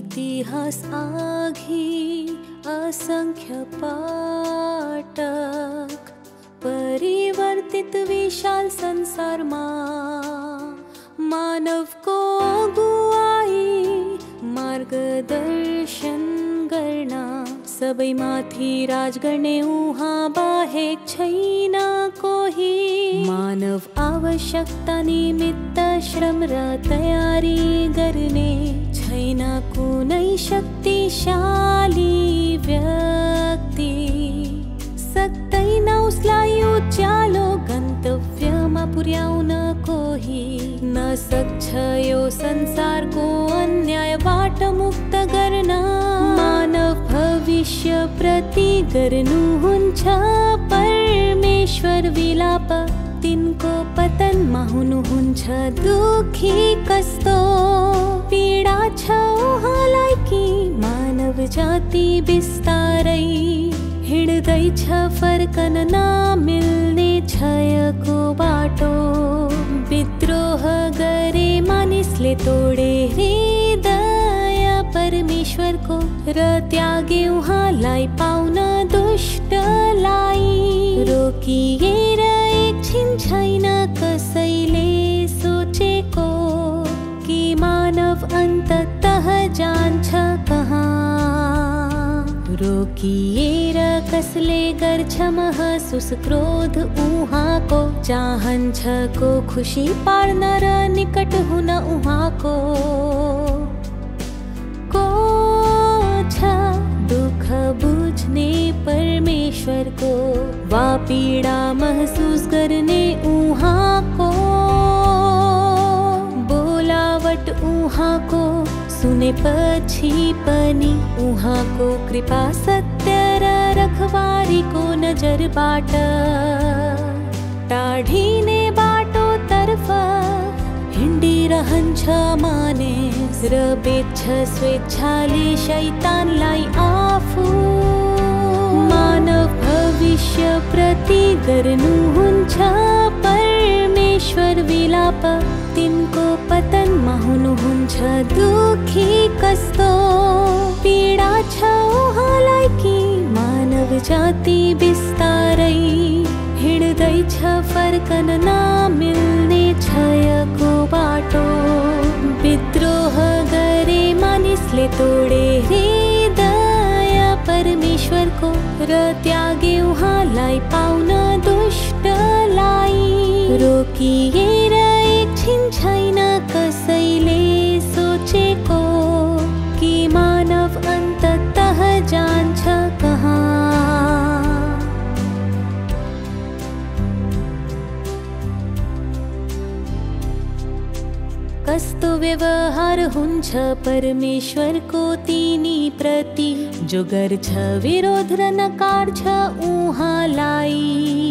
इतिहास आघी असंख्य पाटक परिवर्तित विशाल संसार मानव को अगुवाई मार्गदर्शन करना सबै माथि राज गर्ने उहाँ बाहेक छैन कोही। मानव आवश्यकता निमित्त श्रम र तयारी गर्ने छैन कुनै शक्तिशाली व्यक्ति। सक्दैन उसलाई उज्यालो गन्तव्यमा पुर्याउन कोही। नसक्छ यो संसारको अन्यायबाट मुक्त गर्न। मानव भविष्य प्रति गर्नुहुन्छ परमेश्वर विलाप। तिनको पतनमा हुनुहुन्छ दुखी कस्तो पीडा छ उहाँलाई कि मानव जाति बिस्तारै हिँड्दैछ फर्कन नमिल्ने क्षयको बाटो। विद्रोह गरे मानिसले तोडे हृदय परमेश्वरको र त्यागे उहाँलाई पाउन दुष्टलाई। रोकिएर एकछिन छैन कसैले सोचेको कि मानव अन्ततः जान्छ कहाँ। रोकिएर कसले गर्छ महसुस क्रोध उहाँको। चाहन्छ को खुसी पार्न र निकट हुन उहाँको। को छ दुःख बुझ्ने परमेश्वरको वा पीडा महसुस गर्ने उहाँको। बोलावट उहाँको सुनेपछि पनि उहाँको कृपा सत्य र रखवारीको नजरबाट टाढिने बाटोतर्फ हिँडिरहन्छ मानिस र बेच्छ स्वेच्छाले शैतानलाई आफू। मानव भविष्य प्रति गर्नुहुन्छ परमेश्वर विलाप। तिनको पतनमा हुनुहुन्छ दुखी कस्तो पीडा छ उहाँलाई कि मानव जाति बिस्तारै हिँड्दैछ फर्कन नमिल्ने क्षयको बाटो। विद्रोह गरे मानिसले तोडे हृदय परमेश्वरको र त्यागे उहाँलाई पाउन दुष्टलाई। रोकिएर एकछिन छैन कसैले सोचेको कि मानव अन्ततः जान्छ कहाँ। कस्तो व्यवहार हुन्छ परमेश्वरको तिनी प्रति जो गर्छ विरोध र नकार्छ उहाँलाई।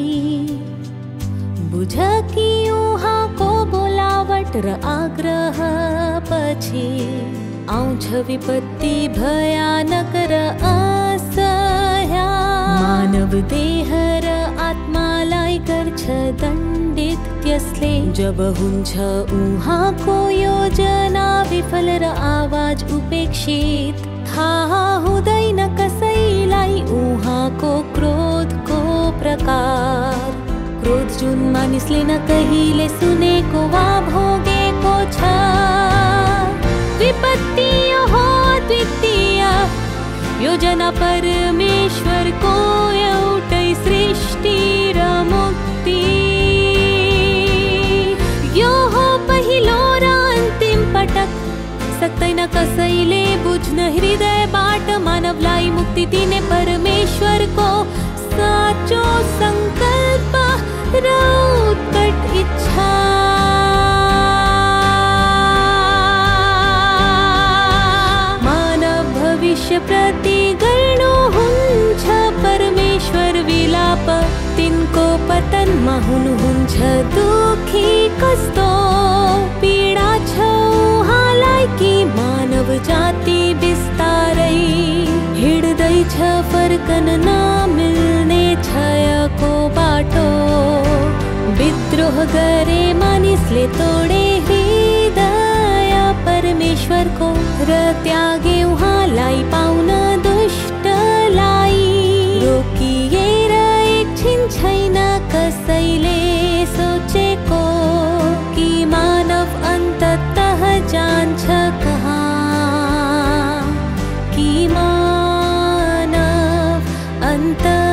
बुझ कि उहाँको बोलावट र आग्रह पछि आउँछ विपत्ति भयानक र असह्य। मानव देह र आत्मालाई गर्छ दण्डित त्यसले जब हुन्छ उहाँको योजना विफल र आवाज उपेक्षित। थाहा हुँदैन कसैलाई उहाँको क्रोधको प्रकार। क्रोध जुन मानिसले न कहिले सुनेको वा भोगेको छ। विपत्ति हो अद्वितीय योजना परमेश्वरको एउटै सृष्टि र मुक्ति। यो हो पहिलो र अन्तिम पटक। सक्दैन कसैले बुझ्न हृदयबाट मानवलाई मुक्ति दिने परमेश्वरको साँचो संकल्प र उत्कट इच्छा। मानव भविष्य प्रति गर्नुहुन्छ परमेश्वर विलाप। तिनको पतनमा हुनुहुन्छ दुखी कस्तो पीडा छ उहाँलाई कि मानव जाति बिस्तारै हिँड्दैछ फर्कन नमिल्ने क्षयको बाटो। विद्रोह गरे मानिसले तोडे हृदय परमेश्वर परमेश्वर को र त्यागे उहाँलाई पाउन दुष्टलाई। रोकिएर एकछिन छैन कसैले सोचेको कि मानव अन्ततः जान्छ कहाँ, कि मानव अन्त